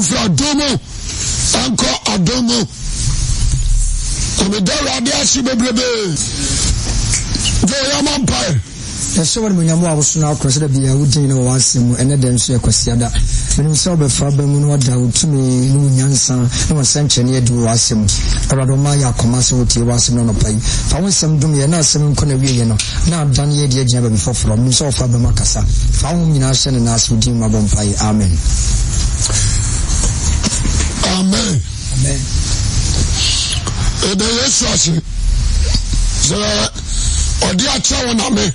Ifra Domo, Anko Adomo. Amidara Diasi Bebrebe. Joyaman Pai. So when we was now consider be a wood in was and then so Cosiada. When we saw the Faber doubt to me, no Yansan, no century near do was him. Radomaya commercial with you was on a pay. Found some dummy and not some connery, now done ye dear Jabba before from me, so Faber Macassa. Found me now send and ask with him about pie. Amen. Amen. Amen. The yes, so, or dear Chow me.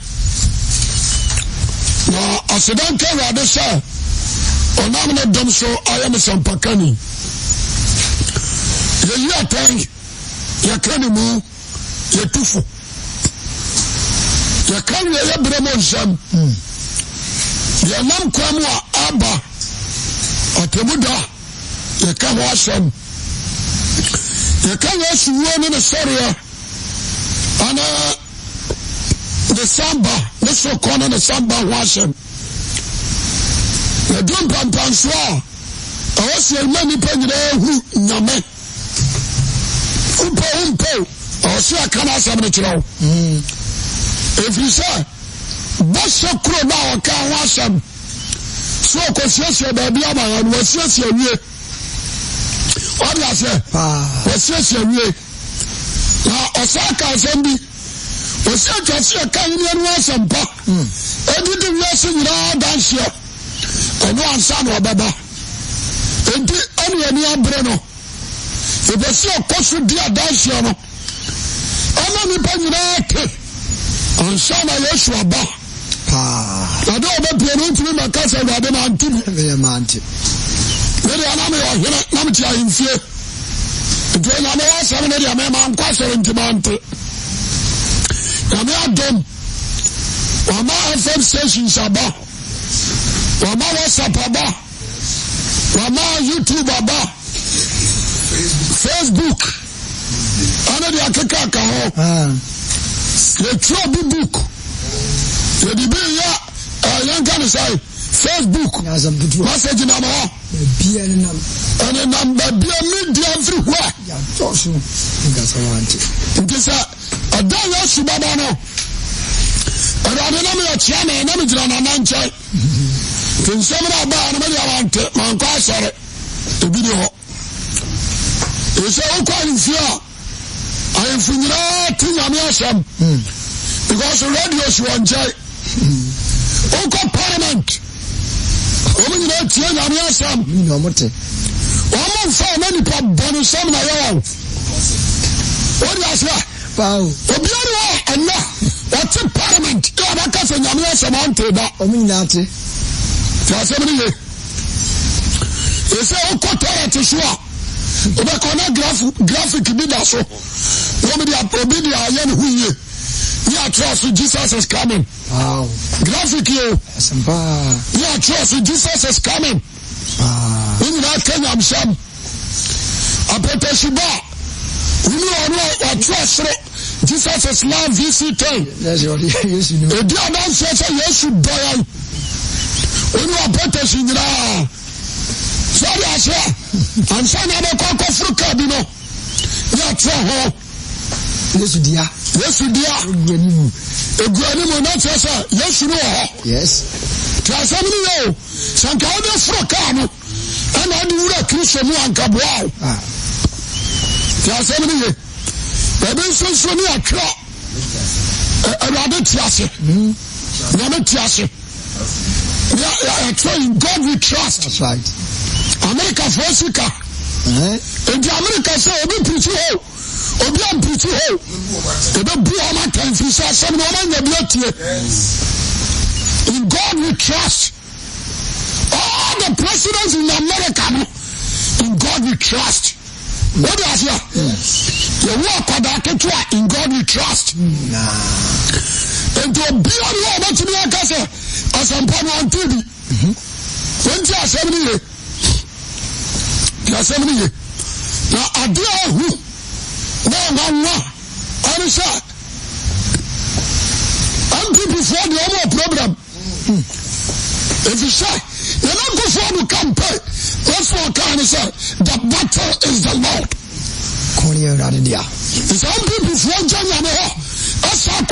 Na asidanka rade sha onam na dom so ayam sampakani ye yi atan ye kani mu ye tufu ye kan ye bremo jam ye nam kwamu aba atemuda ye kan wasam ye kan wasuwo ne soria ana the samba, the so called the samba washem. The drum panswa. I was your money penny who Yame. Umpo. I was your canal. If you say, what's your crew now? Can't wash them. So, conscious your baby, and what's your way? What do I say? What's your way? Now, Osaka Zambi. What's your just a kind of some pop? I didn't listen to dance here. And one son or Baba. And the only Bruno. If I see a cost dear dance here, I'm only penny and son of Yeshua Ba. I don't know if you're my cousin, I don't know. Very manty. Very anonymous, not in fear. When I know somebody, I'm a question into Monte. Wama Adom, Wama FM stations aba, Wama WhatsApp aba, Wama YouTube aba, Facebook, ana di akeka ka ho. The trouble book. The debate ya young can say Facebook. Message na mo. And number be media everywhere. Yeah, also. That's what I want. Adaya Subabano. And I don't know what China and Namitra and Nanchai. Can someone about Maria Manka sorry. The video. It's all quite in fear. I am from Yamiasham. Because the radio is one jay. Oko Parliament. Women don't tell Yamiasham. No, Mote. One for many pop bonus some now. What do I say? Wow. Obiara ana what's a parliament? You have a case in Yamia Samante da. Ominati. Just a minute. You say Okotaya Tishua. Obakona graphic bidaso. Obidia Yan Huye. You trust Jesus is coming. Wow. Graphic you. You trust Jesus is coming. In that Kenyam Sam. Apeteshiba. We know trust Jesus is now visiting. That's what yes, you know. The other says yes, you boy. We know better in the sorry, I say. I'm saying I'm a cock of fruit, you know. Yeah, try. Yes, dear. Yes, dear. A granny will not say, yes, you know. Yes. Try something new. Some kind of fruit, and I do not kiss you and Cabral. Try something new. Ebe so ni akra Arade tiase Nyame tiase ya in God we trust. That's right. America for Africa and the America say obi preach ho obi am preach ho ebe bu ama kan fi say some no man ya tie. In God we trust. All the presidents in America, in God we trust. What do I say? The work of that in God we trust. And to be on your much me as I'm on TV. 2070 now I do who no I'm sure I'm people for the other program. If you say you're not good for the campaign, that's for kind of say, the battle is the Lord. Some people from January, that's how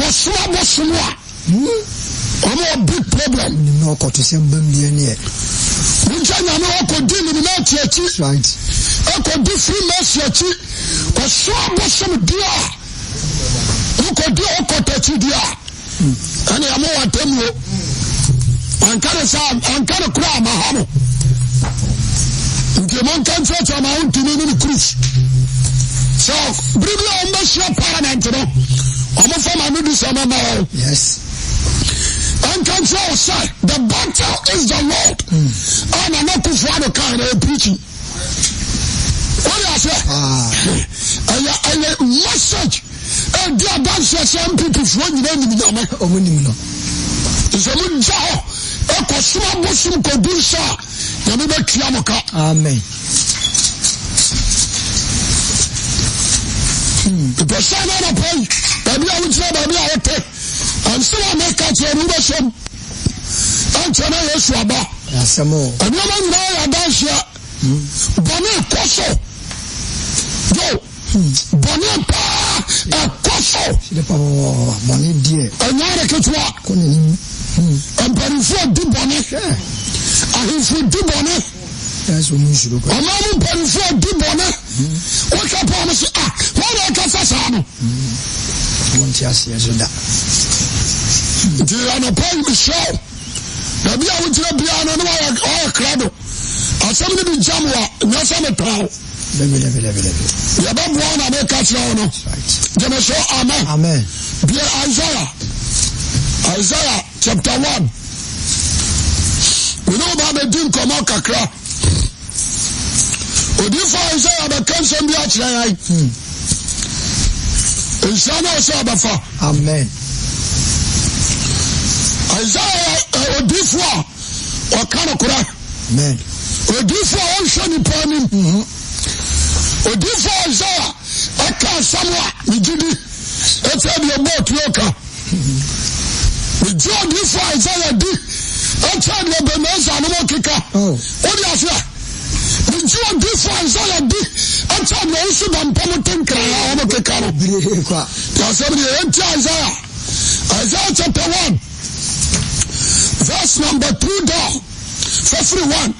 I'm a big problem. No, got to send them near. I could deal with that church. Right. I could do free message. Or so some dear. You could do a cottage dear. And I'm more at them. I'm kind of cry my hammer. The mountain church on my own to me in the cruise. So, bring your mission parliament, you know. I'm a former middle. Yes. And control, sir. The battle is the Lord. And I'm not for the kind of preaching. What do I say? And a message. And dear dance, some people from the enemy. It's a good job. A Kosuma Muslim Kodusa. Yamiba Kiamoka. Amen. The person on a pay. Baby, I would say, baby, I would take. And still I make out your relation. And China Yeshua. And no man know I dance here. Bonnie Koso. Yo. Bonnie Pa. A Koso. Bonnie dear. And now I get to work. And Perifo di Bonnie. And if you do Bonnie. That's what we should do. And now Perifo di Bonnie. What I promise? What I can say? The Anapol show. The Bia would be on all crowd. Or somebody be Jamwa, not some town. The above one I make catch on. Then I show Amen. Amen. Dear Isaiah chapter 1. We know about the Dim Komokakra. Would you find Isaiah the Kansan Biachai? Amen. Isaiah Odifwa or Kanokura. Amen. Odifwa Ocean Panim. Odifwa Isaiah Aka Samoa Nijidi. It's a boat yoka. The John Odifwa Isaiah D. It's a Beneza Nomokika. What do you say? The John Odifwa Isaiah D. I'm telling you, also I'm promoting Kaya Omokekano. Isaiah chapter 1, verse number 2 down. Verse 1.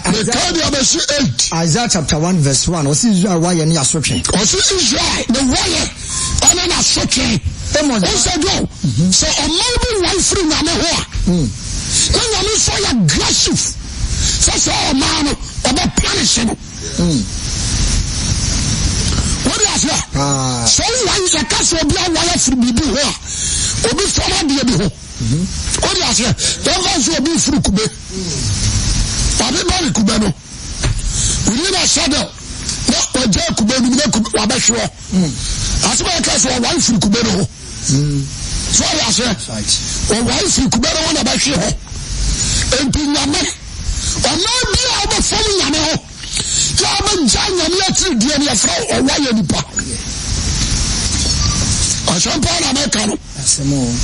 Isaiah chapter 1, verse 1. What's Israel? Why are you not switching? What's Israel? The wire. I'm not switching. What's that go? So a mobile wife free Namahoa. When you say aggressive, such a man about punishing. What do you say? So why is a castle be a wire from the here? Or be from the other. What do you say? Don't also be through Kube. Everybody Kubeno. We need a shadow. Not a jail Kubeno, Wabashua. As well as a wife from Kubeno. So I say, or wife from Kubeno on a Bashio. And Piname. Or not be out of family Yamo. Yaman Janya Yatri Diana Frau or Wayanipa. I shall call Americano. That's the more.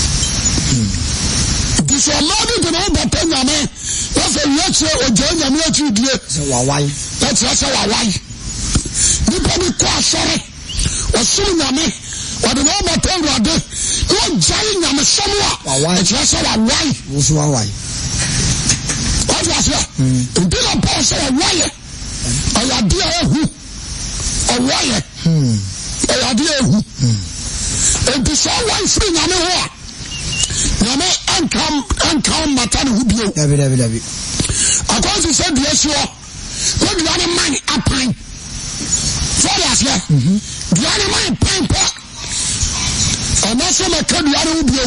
This is not the number 10 Yame. That's a lecture or join Yamati dear. Why? That's why. You probably quite sorry. Or soon Yame. Or the number 10 Rade. You're giant Yame somewhere. Why? That's why. What's why? What was that? And then I pass a wire. I idea who? A wire. I idea who? And this all why free Yame what? Yame and Matan who be. David. I want to say yes, you are. What do you mind a pine? So that's here. Do you mind pine pot? And also my card, you are who.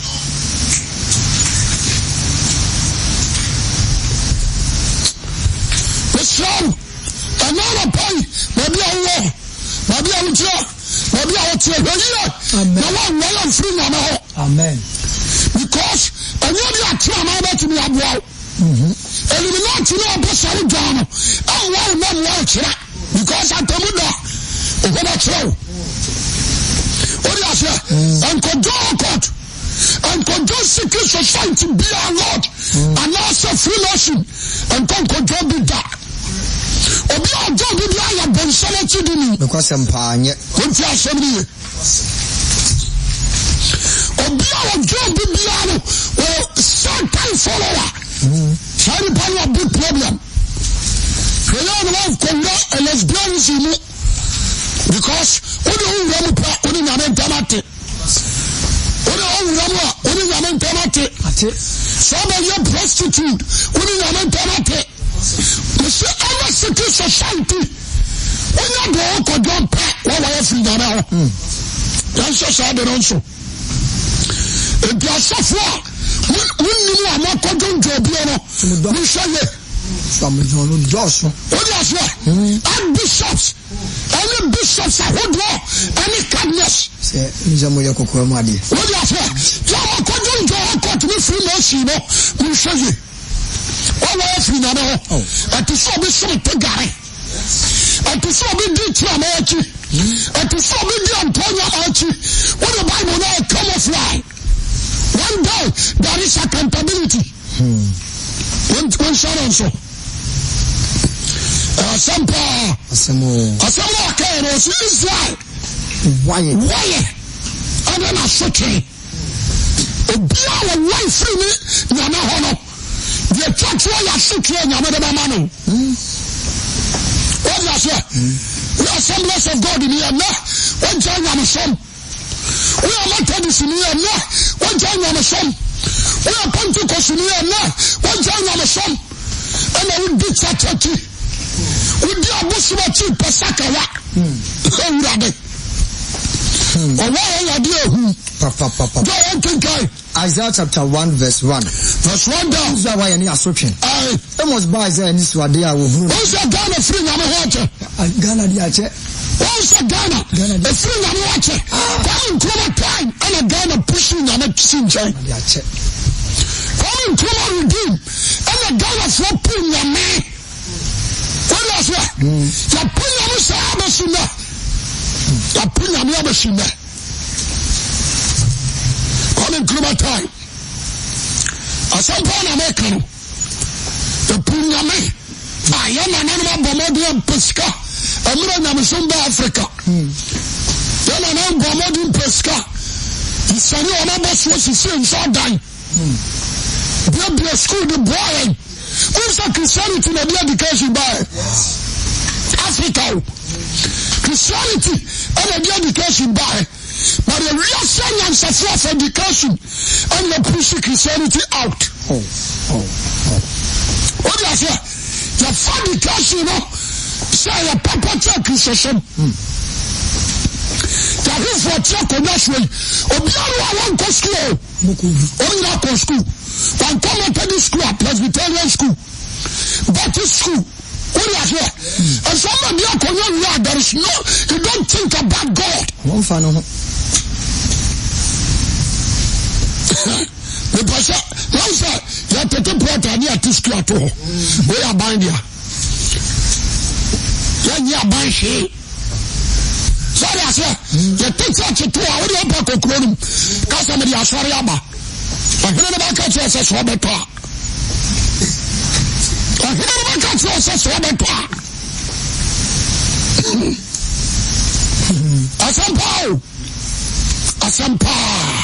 Slow, another pay, maybe I will, maybe I will tell, maybe I will tell you. No one will I'm free now. Amen. Because I know you are trying to be a boy. And you not to know about Saudi Ghana. I want not watch that because I told you that. What I tell. What do you say? And control court. And control secret society be our Lord. And also free nation. And control be that. Obi a John Bibia ya bonsala chidini. Because empanye. Kunti assemble. Obi a John Bibia no certain follower. Sorry, a big problem. We don't have Congo and lesbianism because we don't have only Yamen Tamate. Only Yamen Tamate. Some of your prostitute, only Yamen Tamate. We say our city society. We not go to John Pat, what I have in Yamel. That's just how they don't show. If they are so far, we knew I'm not going to be able to say it. Some Joshua. What is that? And bishops. Any bishops are who draw any kindness. What is that? Yama Kodun Joe to me free mercy, no, we show you. All I have in and to so be so Tegare. And to so be Ditra Marchi. And to so be the Antonio Archie. What the Bible now come of lie. One day there is accountability. One shot so. Assemble okay, no, see Israel. Why? And then I said, a blow away free me, Yana Hono. The church where you shoot you and Yamada Mano. What does that? We are assemblies of God in here, no? One time I'm a son. We are not Teddy's in here, no? One time I'm a son. We are Pentecost in here, no? One time I'm a son. And I will beat that church. We do a bush of cheap Pasakawa. Isaiah chapter 1 verse 1. Verse 1 down. Is that why any assumption? I must buy Isaiah and this one day. Who's a Ghana free Nama water? Ghana Diache. Who's a Ghana? A free Nama water. Come in Kuma time and a Ghana pushing Nama Sinjay. Come in Kuma redeem and a Ghana for pulling your man. What is that? You put your Messiah. You put your Messiah. Come in Kuma time. At some point I make the Punyame. I am an animal Bomodian Pesca. I'm not a Musumba Africa. Then I am Bomodian Pesca. He's saying, I'm not what you see in Jordan. There be a school to boy. Who's a Christianity in the education by Africa? Christianity and the education by. But the real science of self education and you push Christianity out. What do I say? The fund education, you know, say a papa check Christian. The roof for check on that way. Obiano, I want to school. Only not to school. One community school, Presbyterian school, Baptist school. What do I say? And somebody there is no, you don't think about God. The pastor, now sir, you have to take part in the school at all. We are buying here. You are buying here. Sorry, I say, you take such a 2 hour back of Cronum. Somebody are sorry about. I hear about catch us as Robert. I hear about catch us as Robert. Asampa.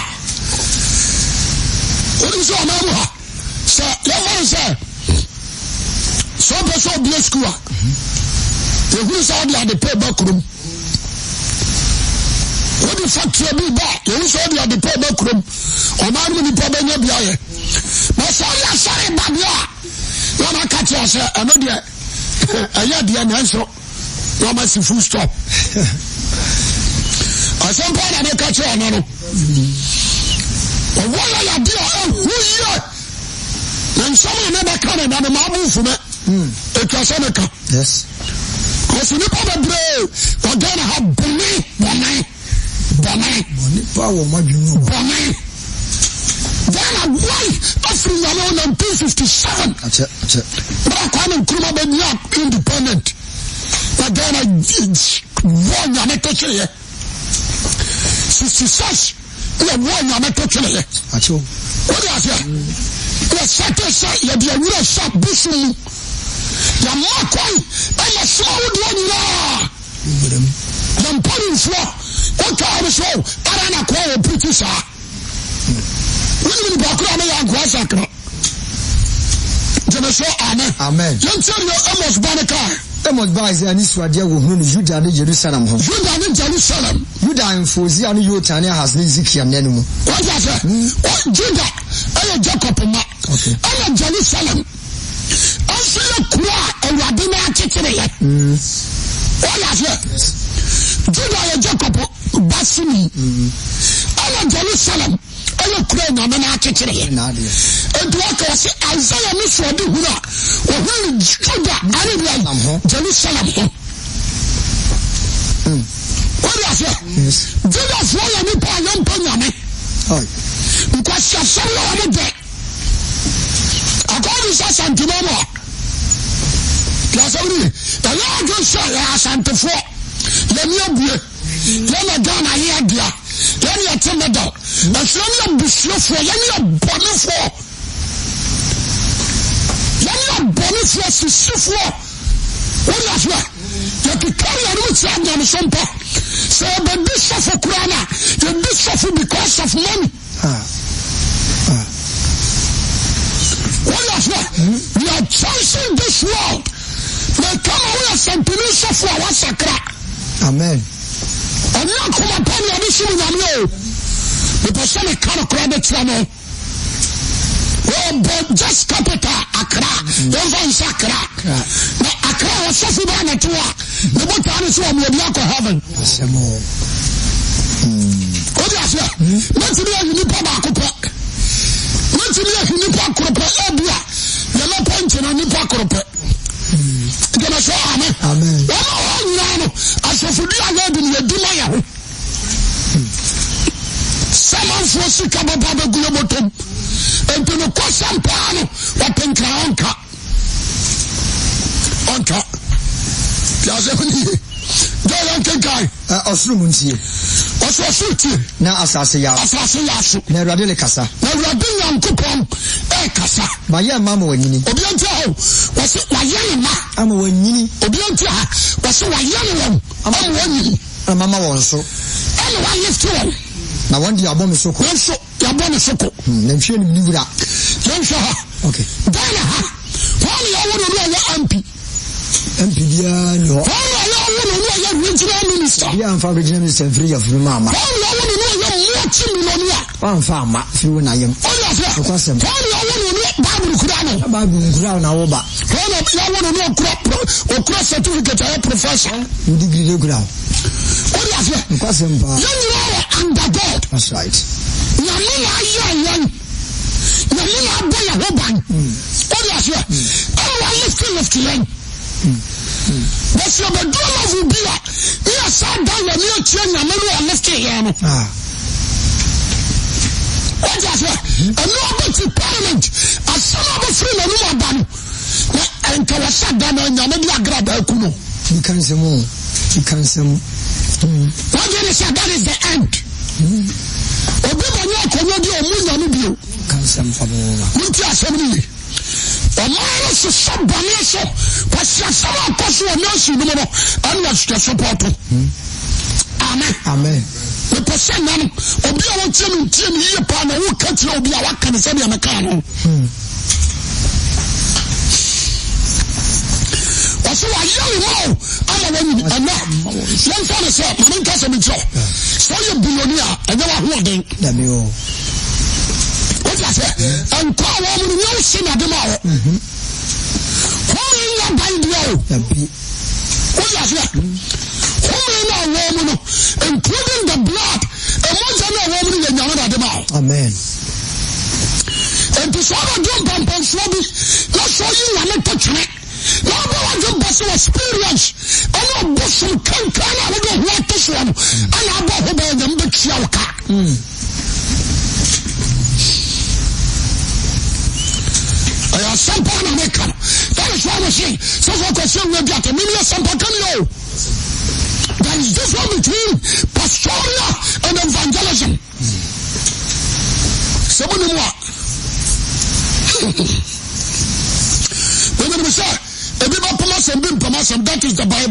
What is your name? Sir, your sir. Some person be a school. The who's out there the pay back room. What the fact you be back? The who's out there the pay back room. Or man when the problem you be here. But sorry, Babia. No, I catch you, sir. I know the I had the answer. No, my full stop. At some point I make catch you, I know. What are you doing? Who are and someone never come and I'm a for me. Yes. Because you never brave. We're going to have Bonnie. Then a wife after 1957. That's it. But I come and come up and independent. But then I won your message here. 66. We are one your message here. What do you say? The second say you be a real sharp bushel. Yamakoi, and a small one. The putting floor, what kind of show? I don't know, pretty sir. When you walk around and Guasaka. Amen. You tell you Amos Banaka. Amos buys an Israel who Judah in Jerusalem. Judah in Jerusalem. Judah in Fozia and Yotania has Nizikia Nenu. What was it? Judah, I Jacob. Okay. I am Jerusalem. I see a Kura and Rabina Kitchener. What was it? Judah and Jacob Bassini. I am Jerusalem. I pray na na kitchen here. And what I say Isaiah miss for the huna. Or when Judah Arabia Jerusalem. What do I say? Judah's why I need to young Panyame. Because you're so long on the according to Santimamo. Classically, the Lord will say, Santifo. Let me be. Let me down here, dear. Let me attend the dog. But let me be slow for. Let me body for. Let me body for to see for. What is that? You can carry a roots and on some part. So the bishop of Kurana, the bishop because of money. What is that? We are choosing this world. They come away as a police for our sacra. Amen. And now come upon your mission in Amio. The person can't credit the channel. Oh, but just capital Accra. Don't find Accra. Now Accra was so far to work. The boat is one with Yako heaven. What do you say? Let's be a Nipa Bakupa. Let's be a Nipa Kupa. You're not pointing on Nipa Kupa. Amen. As of the other in the Dimaya. Someone for Sikababa Guyabotum and to the Kosam Pano, what in Kaanka. Anka. Yazani. Don't guy. Osrumunti. Osrumunti. Now Asasaya. Asasaya. Never really Cassa. Never been coupon. Cassa. My young mamma when you Obianto was it my young ma? I'm when you Obianta was it my young one. I'm one. And Mamma was so. Anyone lift to him. Now one day I bomb so close. So your bomb is so cool. Then she knew that. Okay. Dana. Only I want to know your MP. Regional minister. Yeah, I'm for regional minister free of Mama. I want to know your millionaire. One farmer, few and I am. Oh, yes, I want to know Bible Crown. I want to know crop or cross certificate. I professor. Degree ground. Oh, yes, under God. That's right. Yamina, oh, yes, lift the but your bedroom will be like, yes, I don't know your chain, and maybe I left here. What is that? And no about the parliament, as some of the free and no done. And to a shut down and maybe I grab a kuno. You can't say more. You can't say more. What did you say? That is the end. Obama, you can't say more. Omaro so somebody so because some person no see no and was to support. Amen. Amen. The person now obi a won tie no yie pa na wo ka tire obi a waka ne se be ameka no. Waso wa yeli mo ama wani ana. Yan fa ne se man ka se mi tro. So you billionaire and you are holding. Da me o. What I say? And call woman no sin at the mouth. Who in your Bible? What I say? Who in our woman, including the blood, and once I know woman in your at the mouth. Amen. And to sort of jump and swabby, not show you are not touching it. Now go and jump personal experience. I know Bushel can't come out of what this one. And I bought them the Chiaka. Sampa na make up. That is why we say, so for question we get a million sampa can you. There is difference between pastoral and evangelism. Someone more. When we say, a people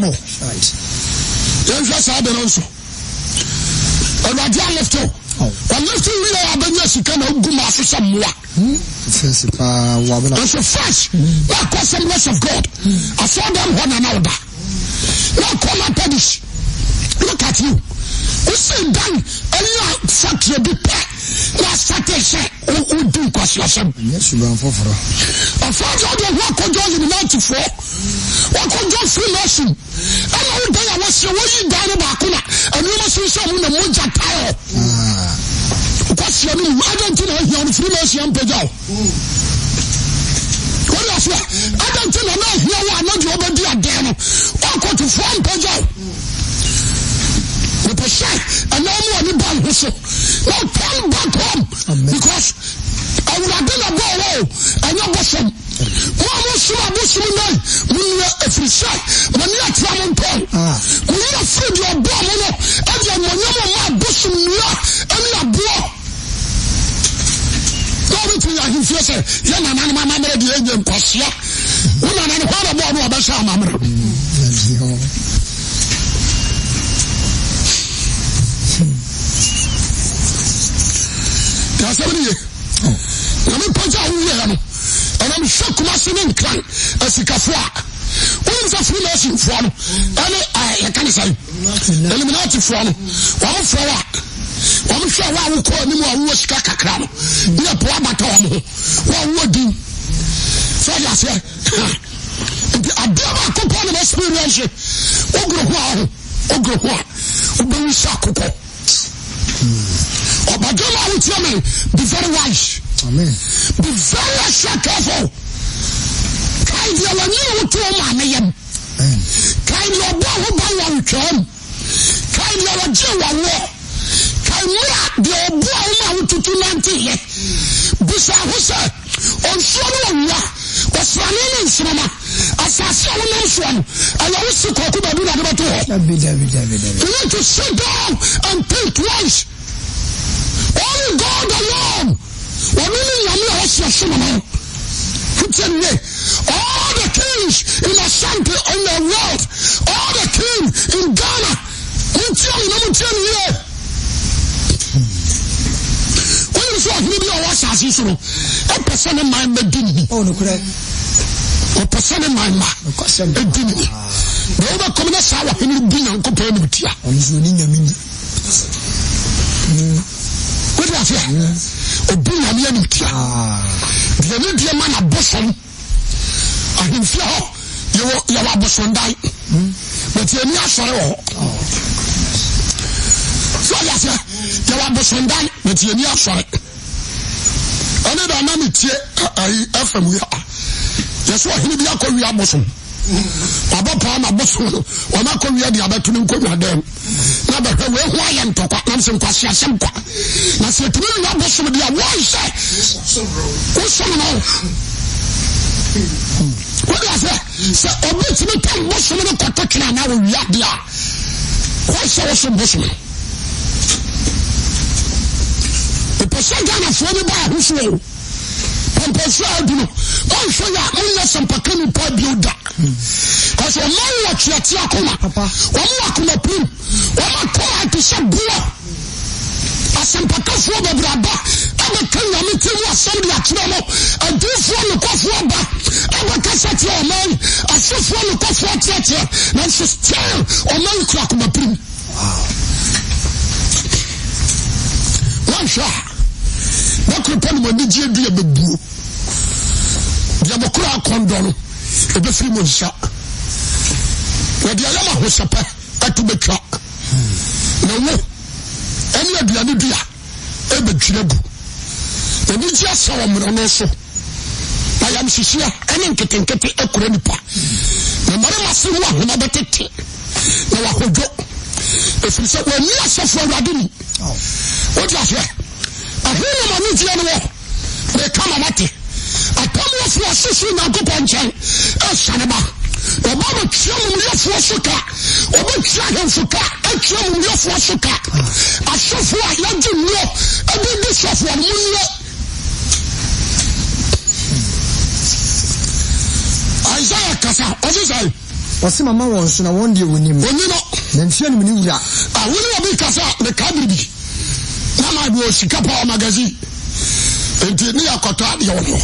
no. Yɛn hwɛ saa de no nso. Awurade alifto. Alifto wi yɛ abɛnya sika na ogu ma so sɛ mmoa. First wabena. And so first, that customers of God. I saw them one another. Now come and perish. Look at you. You see done and you are such a big pet. Last Saturday, who do question? Yes, you are for. A father of what could you in 94? What could you free nation? And all day I was away down about Kuna, and you must see some in the Moja tile. Question, I don't know you're on free nation, Pedro. What else? I don't know here one, not your body again. Or go to form Pedro. With a shot, and no more than one whistle. Now come back home. Because I would have been a ball and your bosom. What was your bosom night? When you are a free shot, when you are traveling Paul. When you are free your bomb, and your money, bosom, and your blow. Go into your influence. You're not my mamma, the Indian Passia. Woman, and what about Basha Mamma? I'm in Paja, and I'm shocked myself in clan as a Kafua. What is a free nation from? I can't say. Eliminati from one for what? I'm sure I will call him who was Kakakram. We are poor Batom. What would do? So I said, I never could experience it. Ogro, Sakuko. But I will tell me, be very wise. Amen. Be very careful. Kind of a new to a man. Kind of a bow by one term. Kind of a Jew war. Kind of the old boy now to 290. Besides, who said, on Shalom, was running in cinema. As I saw this one, I always took a good idea to her. You need to sit down and think twice. Only God alone. All the kings in Ashanti in the world, all the kings in Ghana, when you saw him, you was as usual. A person in my medini. Oh, no, correct. A person in my mind. A dinner. The other communist sour in the dinner compared with you. What is it? Obi na me anutia. The need man a bosom. Ahimfia ho. You are bosom dai. But you ni asore ho. So ya say you are bosom dai, but you ni asore. Oni da na me tie FM wi. Yes what hini bia ko wi abosom. Abapa na bosom. Ona ko wi dia betunu ko wi dem. Na ba we ho aye ntokwa na se nkwasi asem kwa. Na se tumi na bosom dia why say. No. What do I say? So obi tumi tan bosom no kwatokina na we wi dia. Why say so bosom? The person Ghana for me by who so. Pampasua do no. On show ya on some pakani pa builder. Cause o man watch ya tia koma. O mu akoma prim. O ma ko ati se bua. Asampakafo bebraba. Aba kan ya meti mu assembly atire mo. Adufo no kofo aba. Aba kasati o man. Asofo no kofo atire. Na so still o man kura akoma prim. One shot. Bakrupan mo ni je dua bebuo. Dia bokura kondono. Ebe free mo sha. Wodi ayama hosepa atubetwa. Na wo eni aduane dua ebe twiragu. Eni ji asawo mro no so. Na yam hihia eni nketenkete akura nipa. Na mare mase wo ahona betete. Na wa hodwo. Efiri se wo ni asafo awade ni. Wodi ahwe. Ahuna mani tia no wo. Me kama mate. Atamu afo susu na go ponchen. E saneba. Obama tiamu mliofo suka. Oba tiamu suka. E tiamu mliofo suka. Asofo ayaji no. Ebi sofo munye. Isaiah kasa. Ozi sai. What's my mama wants to one day when you know, then fear me. I will be Casa, the Cabby. Now I will Chicago magazine. And near Cotadio.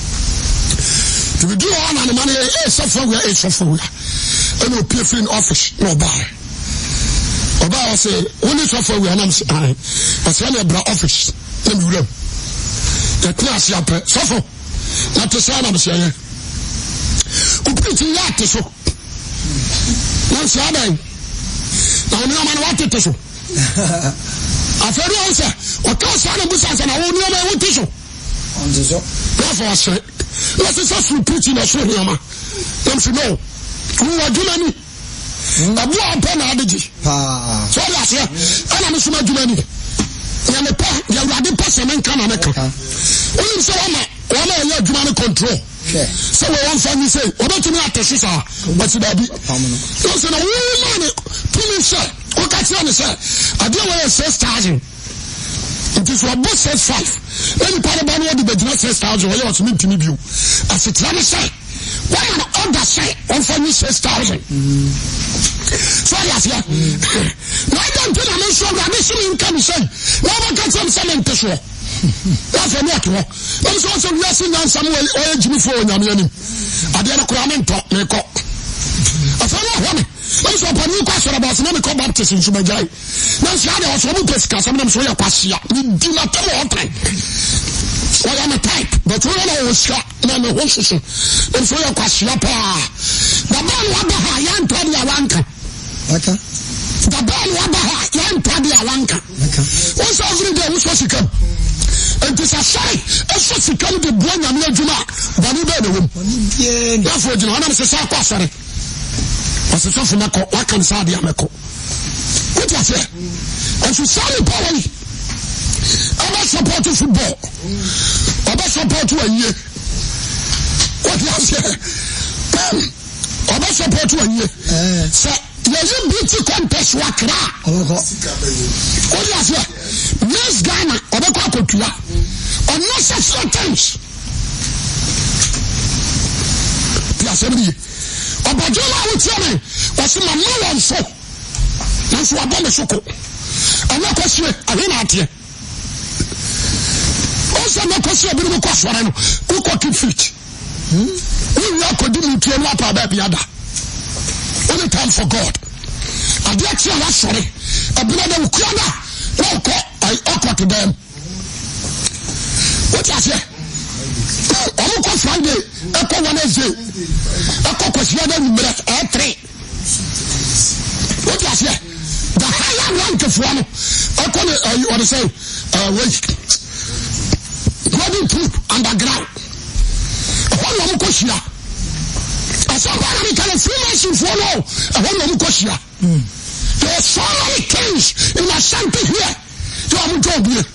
To be doing on the money, a software, and no PF in office, no buy. Oba say, only software we are not saying, as well as office. Let me run. The class yap, suffer. Not the son of saying, who pretty yacht so. Once I die, now no man wanted to show. I said, also, what can son of Bussas and I won't know my own tissue. Therefore, I say, let us also preaching a show, Yama. Don't you know? Who are doing any? A boy upon Adiji. So I say, and I'm so much money. And the part, you are the person in Canada. Only so one of your human control. So we want to say, what do you have to say? What's the baby? So the woman, police, what can you say? I don't want to say 6,000. It is what both says 5. Then the parliament will be not 6,000. What you want to meet to me? I said, let me say, why an order say, on for me 6,000? So yes, yeah. Why don't you mention that this income say? No one can say something to show. That's a net. I'm so resting on some way or Jimmy for Yamian. I didn't cram and talk, make up. I found out one. I'm so upon you question about some call baptism to my guy. Now, she had also a pesca, some of them say a passia. We do not tell all time. Well, I'm a type, but we don't know shot, no, no, and so your question. The man Wabaha, young Tony Alanka. The man Wabaha, young Tony Alanka. What's every day, which was he come? And this is a she come to Buena Juma, Banibano. Therefore, you know, I'm a sorry. As a soft Mako, what can Sadia Mako? What was it? And she saw the power. I'm not supporting football. I'm not supporting a year. What was it? I'm not supporting a year. There's a beauty contest. What was it? Miss Ghana, or the Cocotua, or no such things. Piassemi, or Bajola would tell me, was in my mother so. That's what I'm going to show. I'm not question, I didn't out here. Also, no question, a bit of a question, who got 2 feet. We are continuing to lap our baby other. Only time for God. I did tell us, sorry, a brother who I offer to them. What is it? I'm going Friday, Echo Wednesday, Echo Question, 3. What is it? The higher rank of one, I call it, you want to say, wedding troop underground. One of Koshia. I saw one can Freemason follow a one of Koshia. There are so many kings in Ashanti here. To have a job here.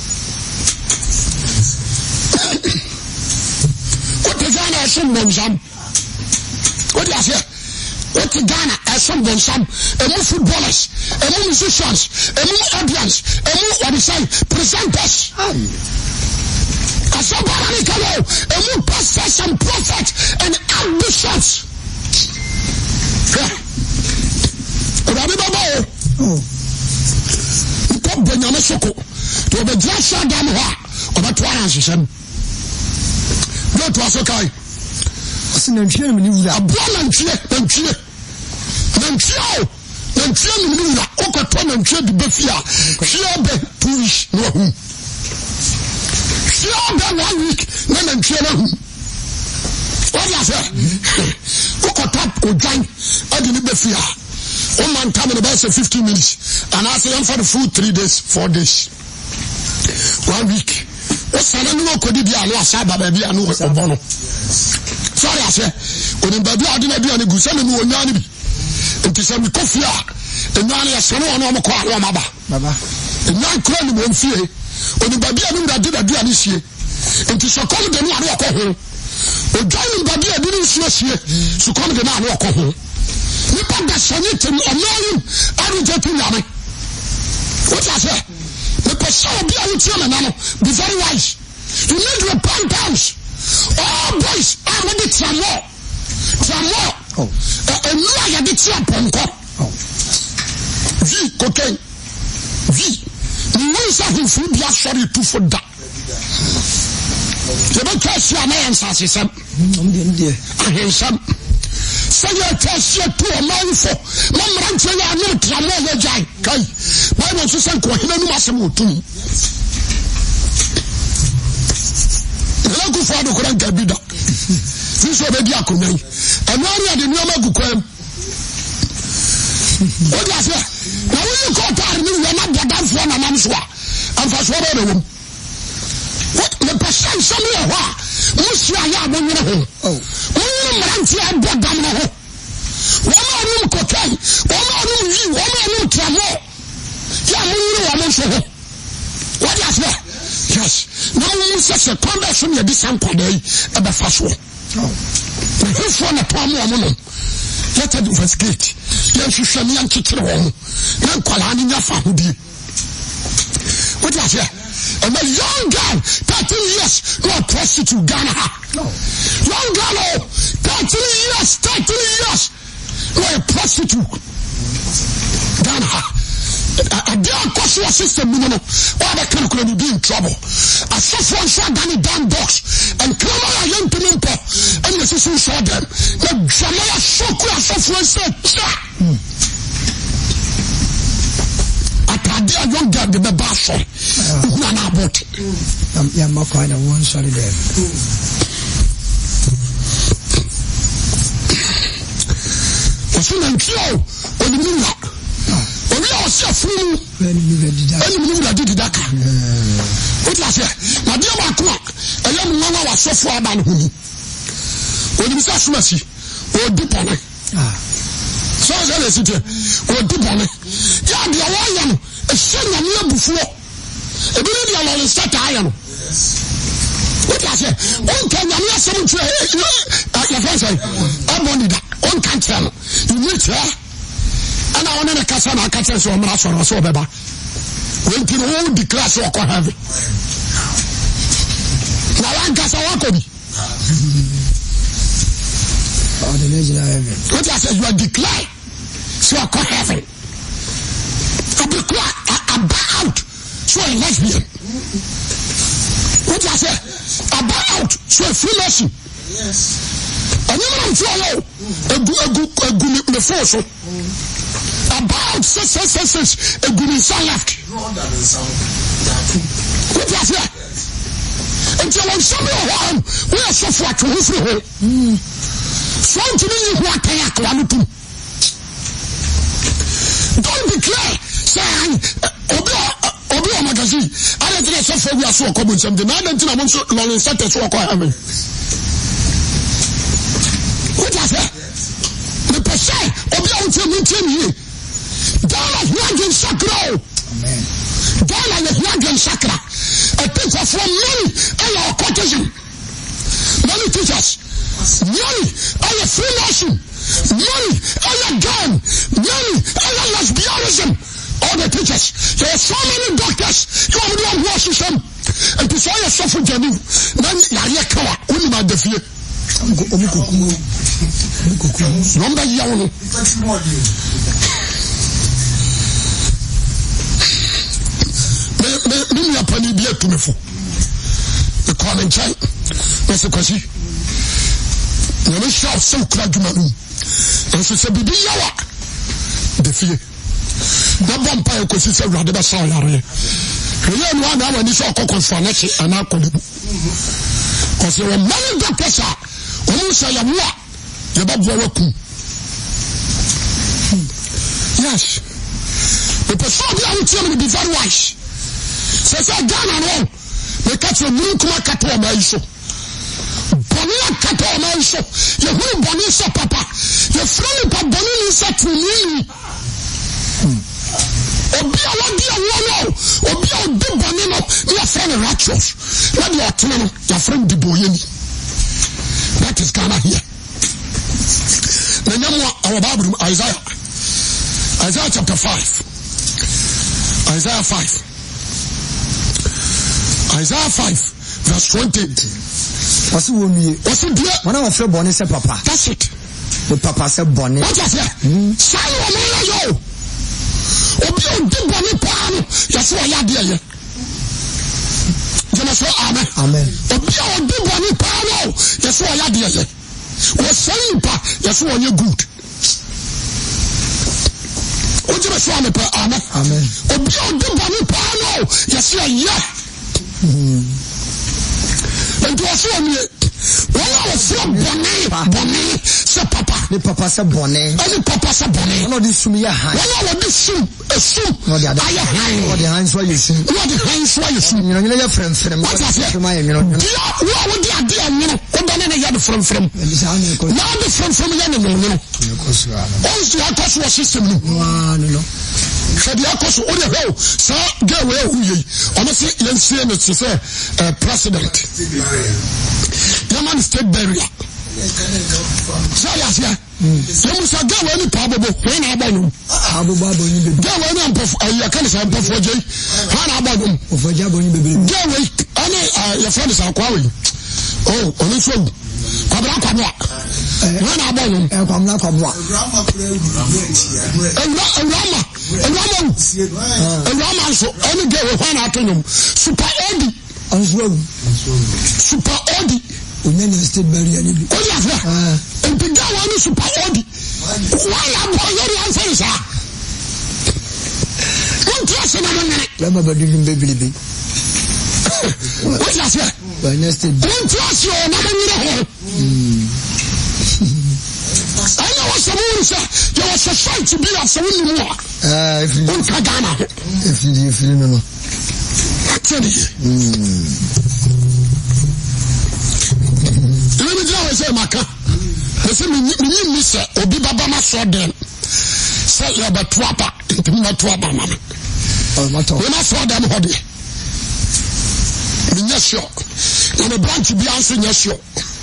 What the Ghana has some Bonsam? What do I say? What the Ghana has some Bonsam? A more footballers, a more musicians, a more audience, a more what do you say? Presenters. A somebody can know a more pastors and prophets and ambitions. Benyame soko to be drasha dam ho a obeto ansesem no to asokai asinantwie me ni wura abola ntwie me ni wura okoto nantwie de befia hwe be 2 weeks no hu hwe be 1 week na nantwie no hu what ya say okoto ojan ade ni befia 1 man time in about 15 minutes. And I say, I'm for the food 3 days, 4 days. 1 week. What's the name of the idea? I said, baby, I know what's the bono. Sorry, I say, when the baby I didn't do any good, send me one yanni. And to send me coffee, and now I say, no, I'm a call, Maba. And now I'm calling one fear. When the baby I did a do this year. And to call the new alcohol. Or joining baby I didn't see here. So come the now alcohol. Nipa da sanit and annoying, I reject him. What I say? The person will be able to be very wise. You need repentance. Oh, boys, I want it some more. And now I did see a ponko. V, cocaine. V. The ones that will be sorry to for that. You don't catch your man, Sassy. I hear some. Say your test yet to a man for Mamma and say, I know Tramaya Jai. Why don't you send Quahina to me? The local father couldn't get bid up. This was a diaconate. And now you are the Namaku Quam. What was that? Now you call that you are not the dance one and Amswa. And for what other room? What the percent somewhere? Monsieur, I am one home. Oh, Rantia bought down the home. One of cocaine, one of you, one of Tramo. Yeah, what is that? Yes. Now we say a conversion you decent per day at the first one. Who's one of Tom woman? Let us investigate. Yes, you shall me and kitchen home. Young Kalani Yafahudi. What is that? And a young girl, 13 years, no prostitute, Ghana. Young girl, 13 years, no prostitute, Ghana. A dear question system, or the can be in trouble. A soft one shot Danny Dan dogs and Kama young to Nimpo, and the sister saw them. The Jamaica Shokra soft one said, a dear young girl in the bash. None about it. I'm not quite a one solid there. What's in the kill or the moon? We are so free. And you did that. What was it? My dear Macron, a young woman was so far than whom. When you say mercy, or deep on it. So as I said, or deep on it. Yeah, the Hawaiian, a son of year before. A billion dollars set iron. What was it? One can you have some to your friends? I'm only that. One can't tell. You need her. And I want to catch on a catch so much or so, Baba. When you hold the class or heavy. Now I got a walk on me. What I said, you are declared. So I call heaven. I bow out. So a lesbian. What I said, I bow out. So a Freemason. Yes. And you know, a good force. About 6 a good son left. What was that? Until when somebody home, we are so far to his home. So to me, what I have to don't declare, saying, Obi magazine. I don't think so we are so common something. I don't think I want to learn in such a so heaven. What was that? The person, Obi on Dala Hwagen Sakra. Amen. Dala Hwagen Sakra. A teacher from many our occultism. Many teachers. Many our Freemason. Many our gun. Many our lesbianism. All the teachers. There are so many doctors. You have no more system. And to say a suffer journey. Then Yakawa. Only my defeat. Number Yawno. Me apani bi atumefo e kwa nchai wese kwasi na me sha so kura dwumanu enso se bibi yawa de fie na bompa e kwasi se wrade ba sa yare ye no ana wani so kokofo na chi ana kolebu kwasi we mani da pesa o sa ya wa ye ba bo waku yes the person bi am be very wise. Se Ghana no, me catch a new kuma kato ma iso. Bonia kato ma iso. Ye hu boni so papa. Ye front pa boni ni sa tunini. Obi a di boni no, me friend righteous. Let the ottoman, your friend the boyeni. That is Ghana here. Our Bible, Isaiah chapter 5. Isaiah 5. Isaiah 5, verse 20. What's it? When I was born, papa. That's it. The papa said bonnet. What is it? Say Obi odi boni paano yesi wa ya de ye jema so amen obi odi boni paano yesi wa ya de ye o say pa yesi wa ye good o jema so amen obi odi boni paano yesi ya ento so ami wala so boni se papa the papa said bonnet and papa said bonnet no this sumi ya high wala this sum no the other what the hands why you sing what the hands why you sing you know your friend what is it you know what the idea you know what the ya the from now the from ya no also akoso system no Shadi akoso o de ho sa get we hu yi ono se yensie no se president Yaman state barrier Say you say get we ni pabobo when abonu ababo ni be get we ni ampof ayi kan say ampof oje han abonu ofoje abonu be get we ani your friend is akwa we oh oni so kwabra when abonu kwabra Rama so any day when I tell Super Odi Super Odi United State barrier ni o ya fa and the guy one Super Odi why am I answer sir don't trust na money Rama ba dum baby what you say United State don't trust you na money I know what someone said. You are society to be as a woman. If you know, actually, let me just say, Maka. Listen, me, Miss Obi Baba, saw them. Say, you're about Twapa, not Twapa, man. When I saw them, Hobby. Yes, sure. And a branch to be answering, yes, sure.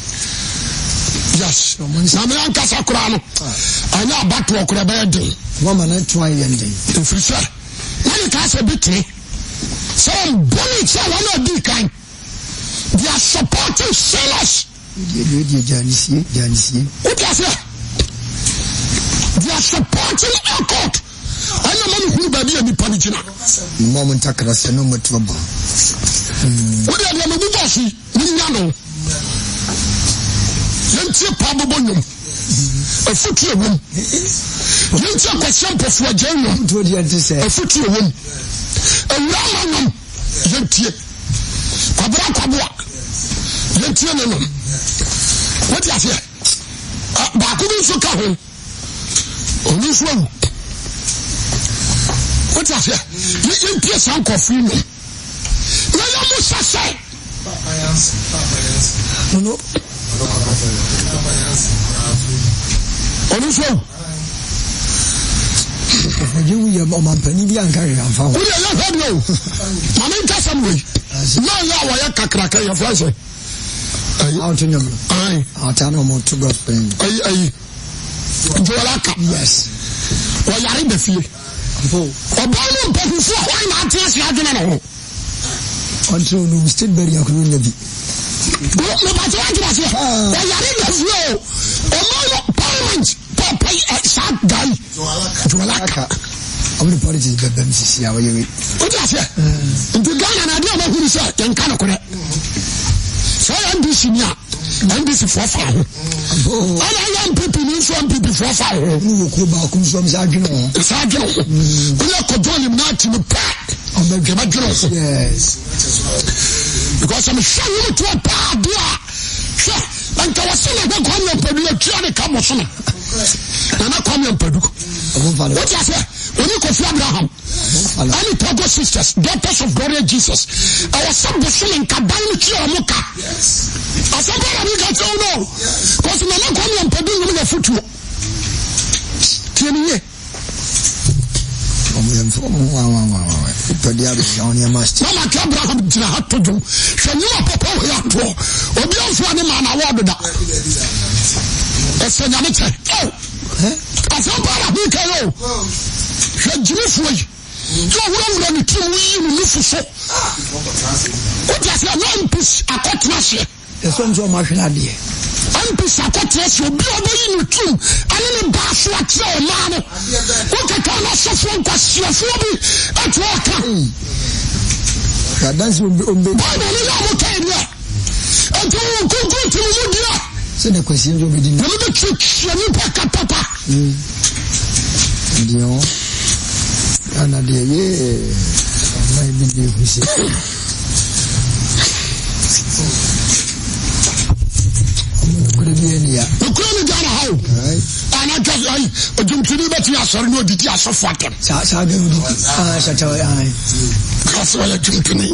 Yes. Na me anka sakura no. Anya abatu okura be dey. Woman na try yende. If you say, when it has a bit some bullet say one of kind. They are supporting sellers. Janisi. What you say? They are supporting a court. I know money who baby and the panichina. Moment takra se no mutuba. What are you no bossy? Ni Yentie pabobonyum afutu ewom yentie kwasem pofo agyanum to di ante se afutu ewom awuramanum yentie kwabra kwabwa yentie nenum what you say ba ko bi so ka ho oni so awu what you say yentie sankofu no na yamu sase no Onu so you ya mama pani bi anka ya fa wo ya ha no mama nka samwe na ya wa ya kakraka ya France ai out nyam ai atano mo to God friend ai Joalaka yes wa yare da fie obalu mpefufu ho na atiasi adwene no ho until no state barrier ko nyabi me ba ti wa ti wa yare da fie o mo parliament pay sad guy Joalaka I'm the politics that them see how you what you say into Ghana na dia ma huru say yen kan ko ne so NBC nia NBC for far ana yan people ni so people for far no ko ba ku so msa adwene kuna ko doni na ti no pa on the gemagro yes because I'm sure you to a pa dia sure and kawasile ko ko no padu atua ne ka mo so na come and padu what you say when you Kofi Abraham and Togo sisters daughters of glory Jesus our son in kaban ki omuka asabara mi ka tell no cause na come and padu no na futu tieniye Mama Abraham dina hato dum hwanyuma papa ho yato obi anso ane ma na word da esenya me che asabara mi ka yo hwajimi foi yo wura ni timu yi ni nufu so what you say no push akotna she eso nzo ma hwena de ampi sakotre so obi obeyi no tum ane ne ba so atre o ma no o kaka na sofo nkwasiofo bi eto aka dance ombe ba na le ya mo kai dia eto kunku ti mu dia se na kwasi nzo bi din na me twitwa ni pa papa dio ana de ye mai bi de husi Ukuri Ghana how? Ana just ai ojumtuni beti asori no didi asofo atem. Sa be udi. Shatawa ai. Kaso ya jumtuni.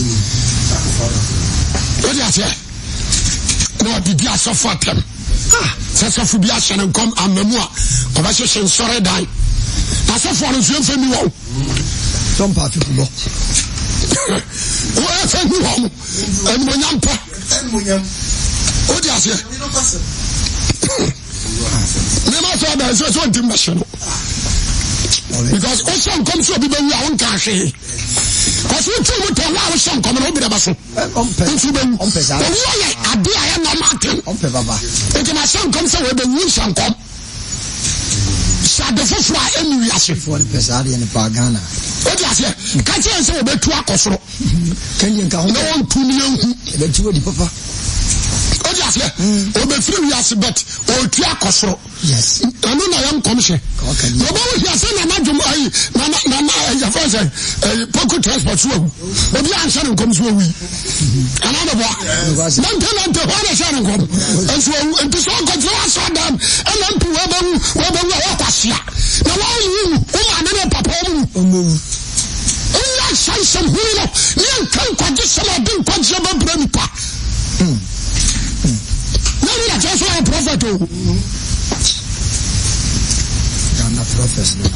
Odi ase. No didi asofo atem. Sasofo bi ahye nkom amamu a obahye nsore dan. Asofo no so mfemi wo. Don't pass it bo. O efemi wo. Enmonyampa. Odi ase. Never saw that so one team national. Because also comes to be when we can say. Because we too much of our song coming over the basso. I do I am not Martin. Because my son comes over the new song come. The first one anyway as if one pesadi and pagana. What I say? Can't you say about 2 hours? Can you count no 2 million? The 2 of papa. Obe free yes but o tua kosoro yes anu na yam commission no ba we say na madum ai na ya fa say poco transport so obi answer nkom so wi ana na bo nan te ho na share nkom enso enti so ko so aso dam ana mpi we ba wa kwasia na wa yu o ma na papa mu ya sai some hulu ni kan kwaje sama bin kwaje ba bra mi pa I just want a prophet. I'm a prophet now.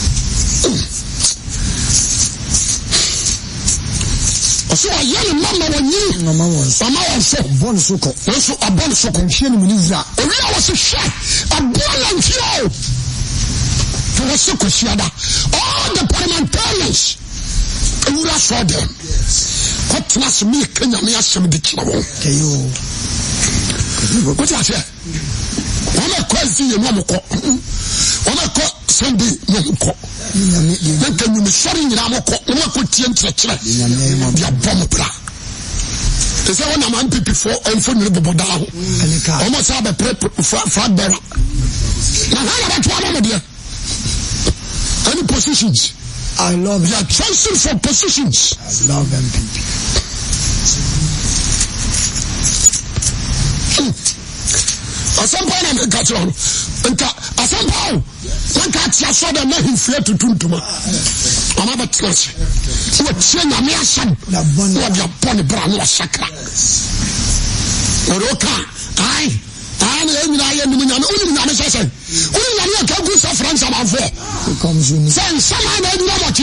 So I yell mama when you mama was so born so a born so confusion minister. I was a shot a born and flow to a sukusiada. All the parliamentarians who saw them. What was me? Can you make some dictionary? What I say? I'm a question you want to call. I'm a call Sunday, no call. Then can you be sorry in our call? I'm a good team to try. Your bomb bra. Is that one I'm before and for the down? Almost have a prep flat bearer. Now, how about one dear? Any positions? I love your choices for positions. I love them people. Asampa na meka cho nka asampa nka tia so da na hifia tutuntuma ama batrase wo tia na me asam na dia pon bra no sakra roka ai na nyina ye nimu nyame uni nyame sese uni nyame ka gu sa France amanfo comes you sen sama na dina moti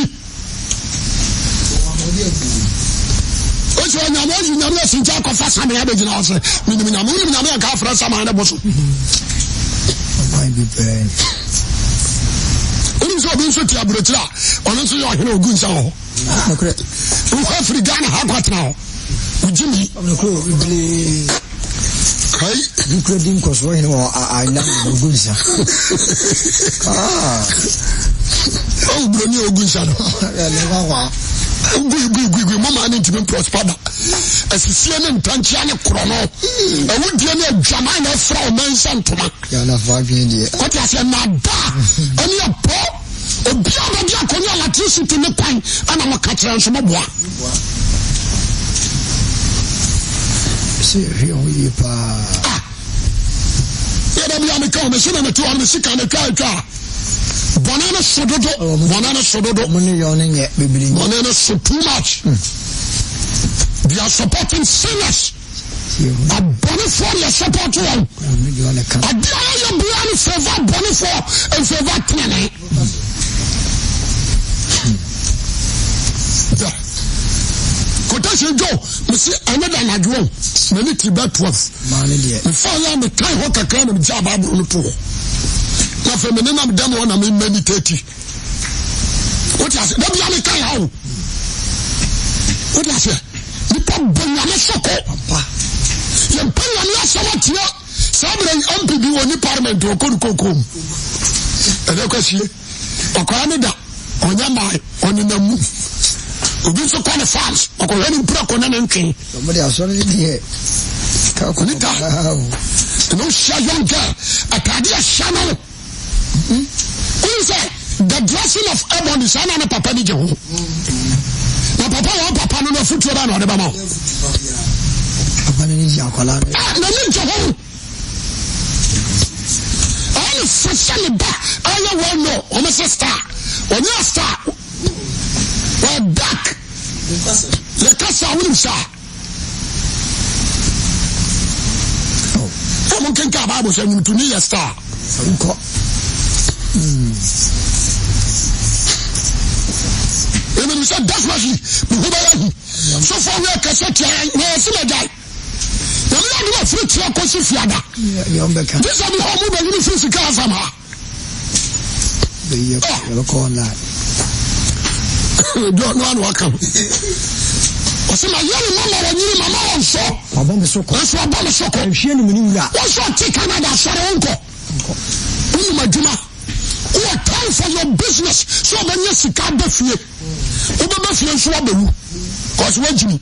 ojo nyame sinja ko fa sama ya be gina ose minimi nyame ka fra sama na boso why be pray uni so bi so ti aburotira ono so yo hene ogun sa ho nakure u African ha kwatra ho ujimi nakure ibli kai including cause we know island ogun sa oh broni ogun sa no ya lewa wa gui mama ne ntimi prosper asisia ne ntanchia ne krono awudie ne adwaman na fra o mansa ntoma ya na fa gwen die ko ti ase na da ani apo obi abodi akonya electricity ne kwan ana mo ka kire nso mo boa se rio yi pa ya da bi ameka o me se na me to am se ka na twa Banana sododo. Money yawning yet, baby. Banana so too much. They are supporting sinners. A bonifor you support one. A dia you favor bonifor and favor tene. Quotation Joe, me see another na do. Me need to be 12. Money there. Before you me time ho kakra me job abro to. Na feminine am dem on am meditate. What you say? Don't be a kai how. What you say? Nipa bonya me soko. Papa. Ye panya me asawatio. Sabre MPB woni parliament o kokom. Ede kwasi. Okwa ne da. Onya mai, oninamu. Obi so kwa ne farms. Okwa ni mpura kona ne ntwe. Somebody asori die. Ka ko ni da. No share young girl. Atade a channel. The dressing of Ebon is an papa ni jeho. Na papa no futu ba no de ba ma. Papa ni ji akola. Na ni jeho. All fashion ba. Aya well no. O me sister. Oni a star. Or dark. Le kasa woni sa. Oh. Mo ken ka Bible say to me a star. Nko. Even you said that's what he so far we are cassette where see my guy. The man who free to cause fiada. This are the home move you free to car somehow. The call that. Don't know welcome. I say my young mama when you mama on so. Abon so ko. So abon so ko. Hwie ni muni wura. What so take Canada sare onko. Unu maduma. What time for your business? So many sika be fie. Obeba fie so abewu. Cause what you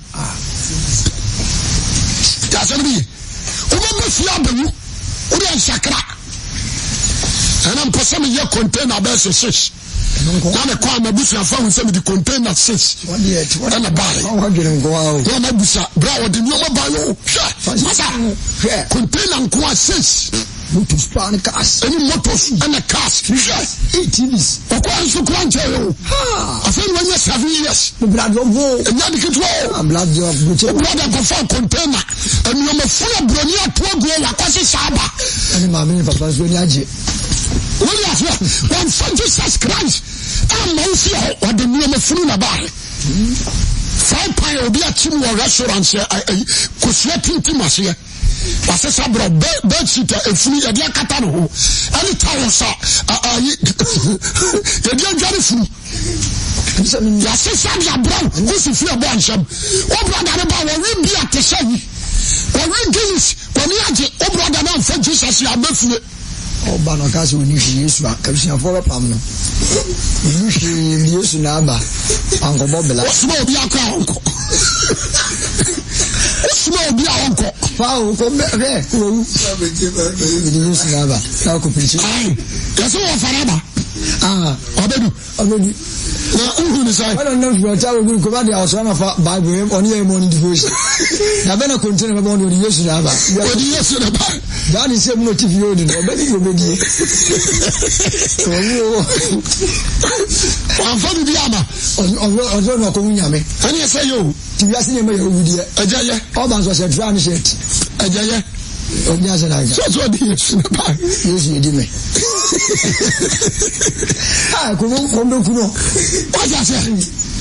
that's what me. Obeba fie abewu. Odi ansakra. And I'm person here container be 6. Now the car mabusu afa we say the container 6. What and a buy. How didn't go out? No mabusa. Bra the new buy. Masa. Container nko 6. Motors plan cars. Any motors and a cars. ATVs. Okwa so kwanche yo. Ha. Afen when you 7 years. The blood of war. And you get wo. I'm blood of butcher. Blood of for container. And you me full of bronia to go akwase saba. And mama papa so ni aje. What you have? When Jesus Christ. I'm not here or the new me full na bar. 5 pie obi a team restaurant here. Kosia tinti masie. Parce que ça bro bed sheet e funu e dia kata no ho ani tawo sa e dia jare funu ya se sa dia bro ko si fi abo ansham o brother ne ba wo wi bi atese yi wo wi Guinness wo ni aje o brother na fa Jesus ya mafune o ba no ka se oni fi Yesu a ka sia for pam no ni fi Yesu na ba anko bobela o smo obi akwa onko small be uncle. Wow, come back there. Now complete. That's all forever. Already. I don't know if you're telling me about the house of Bible on your morning devotion. Now, then I continue about the use of that. That is a motive you did. I'm from the Yama. On Yame. And you say you. You are seeing my video. A jaya. All that was a transit. A jaya. Oh, yes, and I just what he is. Yes, you did me. Ah, come on, Kuno. What I say?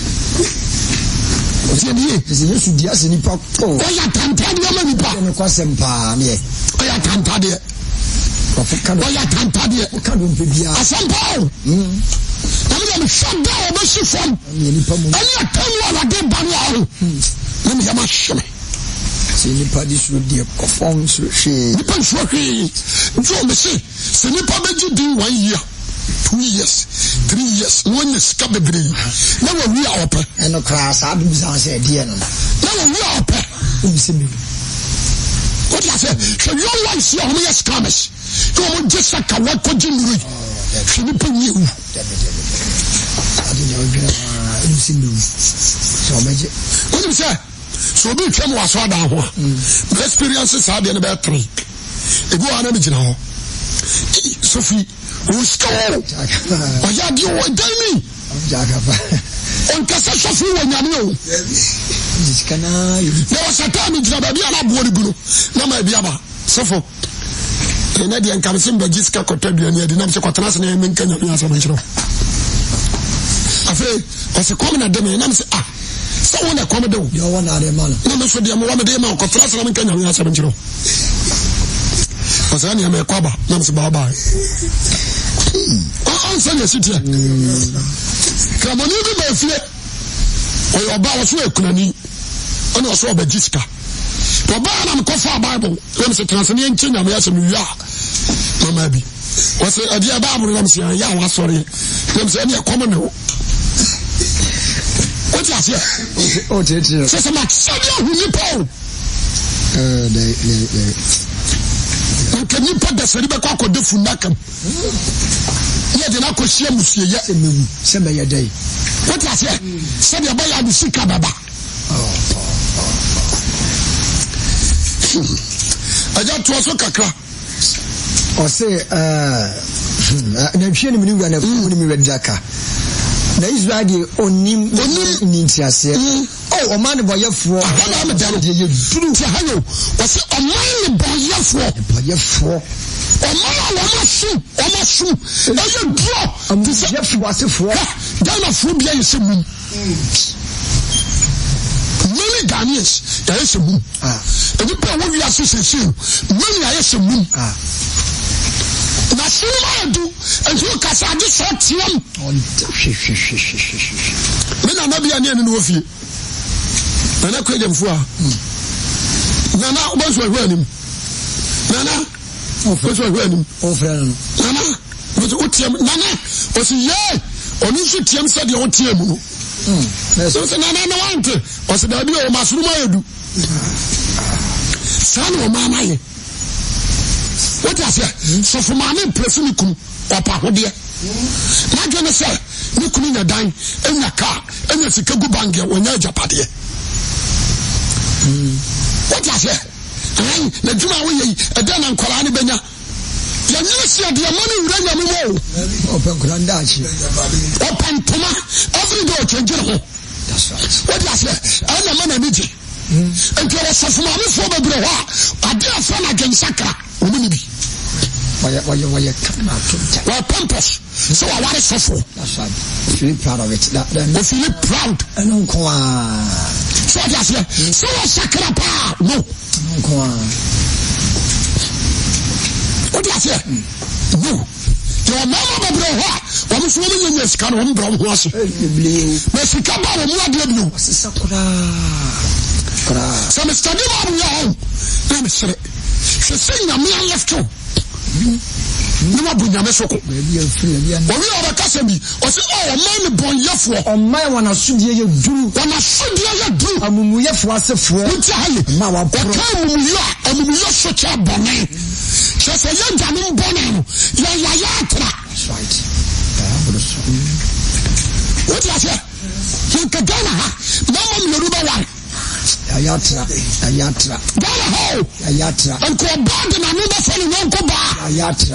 Yes, you just in the pop. Oh, I can't tell you many pop. And question pan, yeah. I can't tell you. I can't tell you. Can't be a sample. I'm shut down, but she from. And you tell you what I did by now. Let me have my shimmy. See, the party should be a performance. She depends for he. Joe, me say, Senipa Beji do 1 year, 2 years, 3 years, 1 year, scab the green. Never we are open. And no class, I didn't say, dear. Never we are open. What I say, so your wife see how many scammers. You will just like a what could you do? She will put you. I didn't know. So, what do you say? So be came was so down one. The experiences had been about 3. If you are not now, Sophie, who stole? I had you one day. On Casa Sophie when you know. There was a time in Jababia, Boribu, no, my Biaba, Sopho. Canadian Carson, Bagiska, Cotabia, and the Namsa name in Kenya. I say, as a common at them, and I'm saying, ah. So when I come do, you want a man. No, so the one of them are confessed and can you answer? Was any of my quabba, Nancy Baba. Answer your city. Come on, you be fear. Or your bow was work, and also Bagiska. Obana mkofa Bible. Let me Tanzania Kenya me asem wi a. Mama bi. Was a dear Bible let me say ya was sorry. Let me say any common no. What you say? Oh, teacher. So some said you nipo. Can you put the Seriba Koko de Funakam? Yeah, the Nako Shemusia, send me a day. What I say? Send your boy out to Sika Baba. I just was a kakra. Or say, I'm sure you knew when I read Jacka. The Israeli onim nintiase. Oh, man boy for I'm a daddy you do to hello. Was a man boy for almost shoe. Now you drop. I'm just was a for then a food beer is a moon. Many Ghanaians, there is a moon. And you pay what we association. Many are a moon. Na suma do and you kasa de so tiam me na bia ne no ofie na kwa dem fu a na obanso ahwa anim na obanso ahwa anim o fra no na o tiam na o si ye onu so tiam se de o tiam no so na wante o se da bi o masuru ma yedu san o mama ye. What I say? So for my name, Prefinikum or Pahodia. Not gonna say, look in your dime, in your car, and your Chicago Bangia when you're Japadia. What I say? The Juma way, a Dan and Kolani Benya. You never see the money run your memo. Open Grandachi. Open Toma, every door change. That's right. What I say? I'm a man of Niji. And you are so for my for the Broa. I dare fan against Sakra. Why Pampers? So I want to suffer. That's right. Feel proud of it. They feel proud. So that's it. So I Sakra. No. What is it? No. Your mama Broa. I'm swimming in this kind of brown horse. Mexican Baba, what is Sakura? So Mr. Diva, let me say. She sing a mere left too. No more Bunyamesoko. We are a Casabi. Or say, oh, man, born Yafo. On my one, I should hear you do. When I should hear you do. A Mumuyaf was a fool. Now I'm such a bonnet. Just a young Jamin Bonan. Yayatra. That's right. What is it? You can go now. Mama, Yoruba one. Ayatra. Gala ho. Ayatra. Uncle Bond and another fellow Uncle Bar. Ayatra.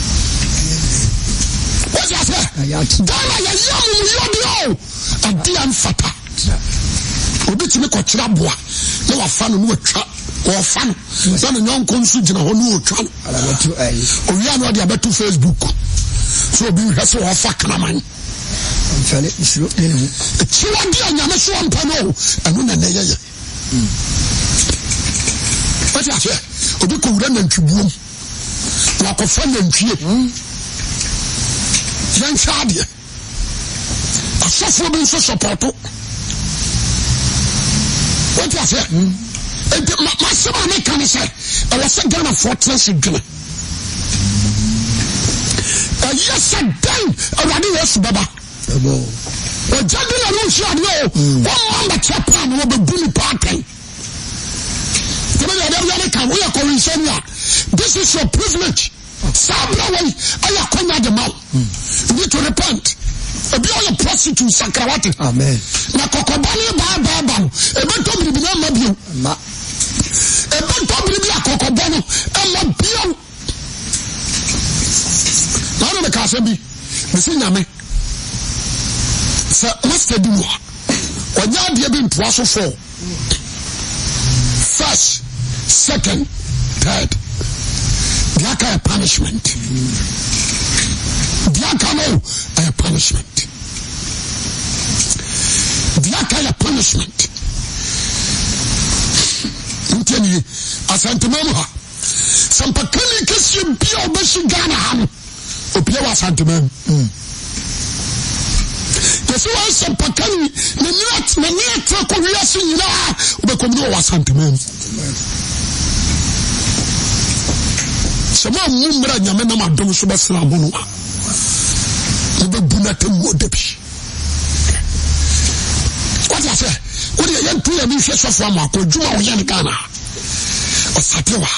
What's that? Ayatra. Gala yamu. And Dian Fata. Obi to make a trabua. No fan no trap or fan. Son young consumer or no trap. Oh, we are not the better Facebook. So be has a fuck man. It's you and Yamasu and Pano and Nuna. What is it? Obi ko wura na ntwibum. Na ko fa na ntwie. Yan chade. Asofo bi so support. What is it? My son make can say. I was a Ghana fortress Ghana. Yes, I done. Already yes, Baba. O jadi na no share no. One man that chapa no be bully party. This is your privilege. Sabra way, I come the mouth. You need to repent. Be all a prostitute, Sakrawati. Amen. Na kokobani ba. Ebeto bi na mabio. Ma. Ebeto bi a kokobano. Mabio. Na no ka se bi. Mesi nyame. Sa master di mo. Onya de bi mpoa so fo. First, second, third. There can a punishment. There can a punishment. There can a punishment. Inteni asantemama. Sampakani kesi bia obeshigana ham. Opia wa asantemam. Yesu wa sampakani na niat ko wiase nyina obekomdo wa asantemam. Sama mumra nyame na madom so besra bono obe bunate mo debi what I say what you yan tu ya mi hwe sofo am akodwuma wo yan Ghana osate wa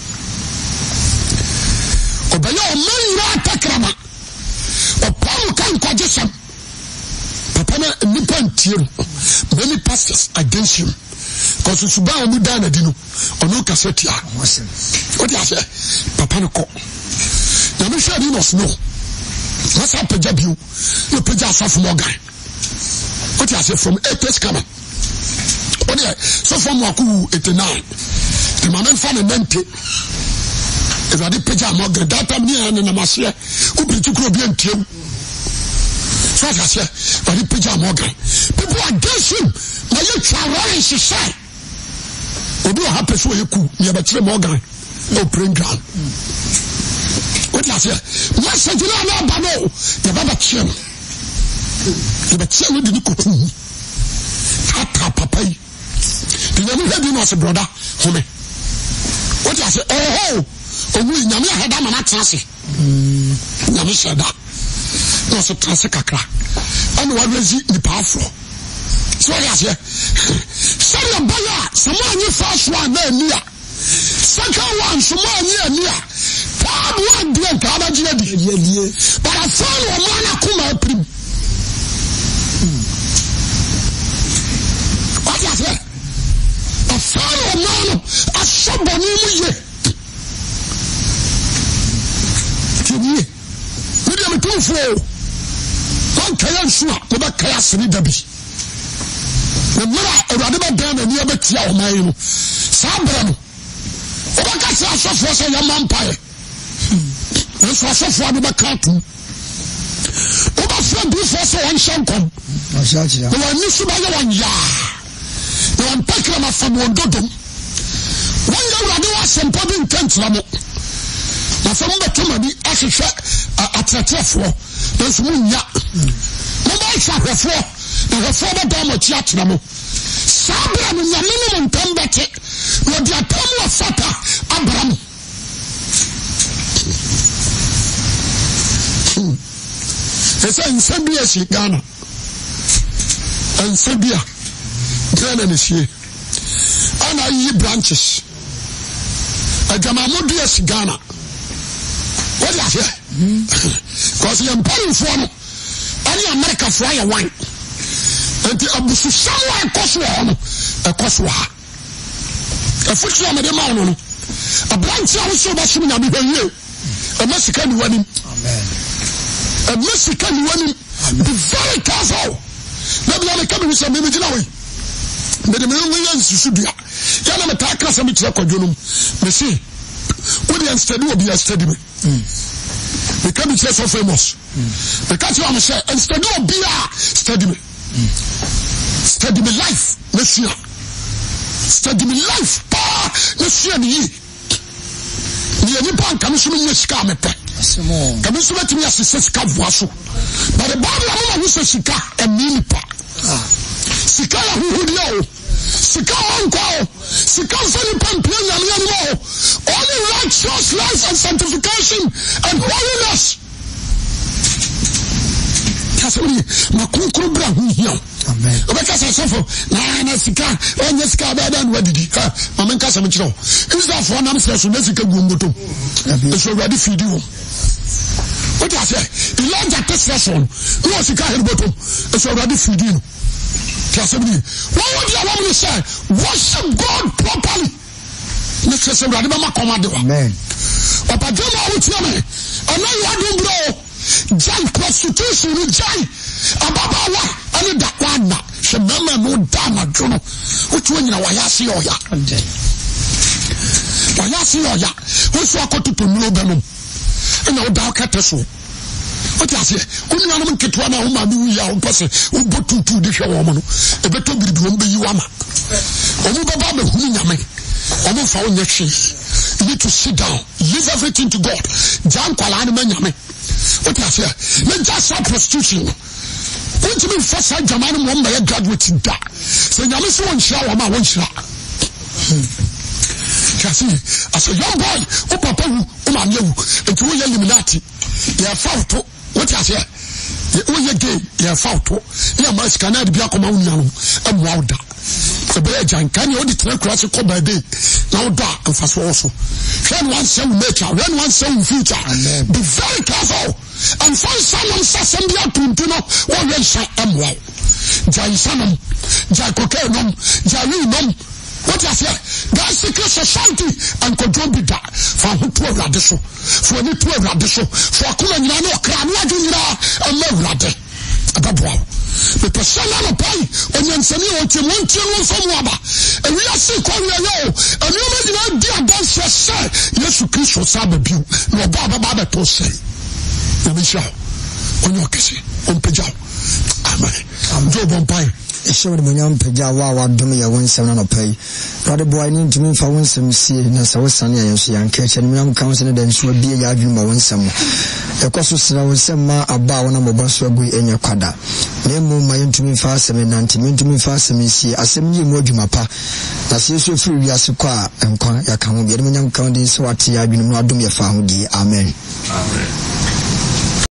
obaye o manira takrama o paul kan kwajesam papa na nipa ntiero many pastors against him because suba o mu dana dinu ono kasetia what I say papa no ko na me hwe ni no snow what's up pejabiu no peja asafo Morgan what I say from 8 coming what I so from waku 89 the man fan 90 if I did peja Morgan that time near na masia ku bitukuro bi antiem so I say I did peja Morgan people against him na you try she say obi o happen so yeku me be Morgan no praying ground what I say message na ba no ya baba chem ya ba chem di kotu ata papa yi di na me hebi no se brother home what I say oh omu nyame hada ma na trase nyame shada no se trase kakra anu wa rezi ni powerful so what I say say baya samo anyi first one na ania second one samo anyi ania third one dey ka die but I found one man akuma prim what I say I found one man asoboni mu ye tiye we dey me tufo one kaya nsua we ba kaya sini dabi na mara awade ba dan na ni abetia o man no sabra no o ba ka sa sofo se ya mampae no so sofo ade ba ka tu o ba fra bi fo so wan shankom o shachi ya o ni su ba ya wan ya no an pakra ma fam won dodom wan ya awade wa sempo bi ntantra mo na fam ba to ma bi ahwehwe atratrafo no so munya mo ba hwahwefo na hwefo ba da mo chi atena mo sabra no nyame no ntambete no dia tamu afata Abraham esa nsabia si Ghana nsabia Ghana ne sie ana yi branches agama modu si Ghana what you say because you employ for no any America for your wine and the abusu sawa koso no ekoso ha afuchi amede ma no a branch a so ba sumi na bi hwe e masika ni wani amen e masika ni wani be very careful na bia me come with some me gina we me de me yan susu bia ya na me ta krasa me tira kwadwonum me see we dey study obi a study me we come to so famous the country am say and study obi a study me study me life me see study me life pa me see ni ni bank am so me sika me pe kami so betimi asese sika voaso but the Bible am who say sika e mean pa sika ya huhudia o sika manko sika fani pampe nyame animo only righteous life and sanctification and holiness kasemi makunkuru bra hu hia amen obeka sefo na sika onye sika ba da no adidi ha mama nka sem kiro isa fo na mse so na sika gumboto so ready feed you what I say Elijah testation no sika herboto so ready feed you kasemi what would you want me to say worship God properly let's say ready mama command amen opadema utiame ana you bro jai prostitution ni jai ababawa ani dakwana she mama no dama jono utu nyina wayase oya usu akoto ponulo benu ena oda okate so oti ase kunu anu nketwa na ho ma mi ya o pese o botutu de hwe wo mo no ebeto biribi wo mbeyi wa ma omu baba be hunu nyame omu fa onye hwe you need to sit down leave everything to God jan kwala ni nyame oti ase na just prostitution which mean first German mo mba ya graduate da se nyame so won hira wo ma won hira see, as a young boy, oh papa, oh my you, and to your Illuminati, you are found what I say. You gay, you are found to, you must cannot be a common young, and wilder. The Belgian can you only take classical by day, now dark and fast also. Run one soul nature, run one soul future. Be very careful and find someone Sassambia to know what they say am well. Jai Sanum, Jai Cocainum, Jarinum. What I say? That secret society and control be that for who to radiso, for any to radiso, for Kulanano, Kramajina, and Merade. Ababwa. The person on a pay, and then send you to one children from Waba. And we are sick on your low, and you may not be a dance for say, yes, you kiss your sababu, no Baba to say. Let me show on your kissing, on Pajao. Amen. I'm Joe Bompire. Show the Munyam Peja Wawa Dumia 17 pay. Rather boy need to mean for one some see Nasa Sunny and she and catch and Munyam Council and she will be a yarduma one some. A cost was some ma about one of my boss will be in your quadra. Name my intimate fast and anti-intimate fast and see as a new mojumapa. That's usually free Yasuka and Yakan, Munyam County, so what I been not doing your family. Amen. Amen.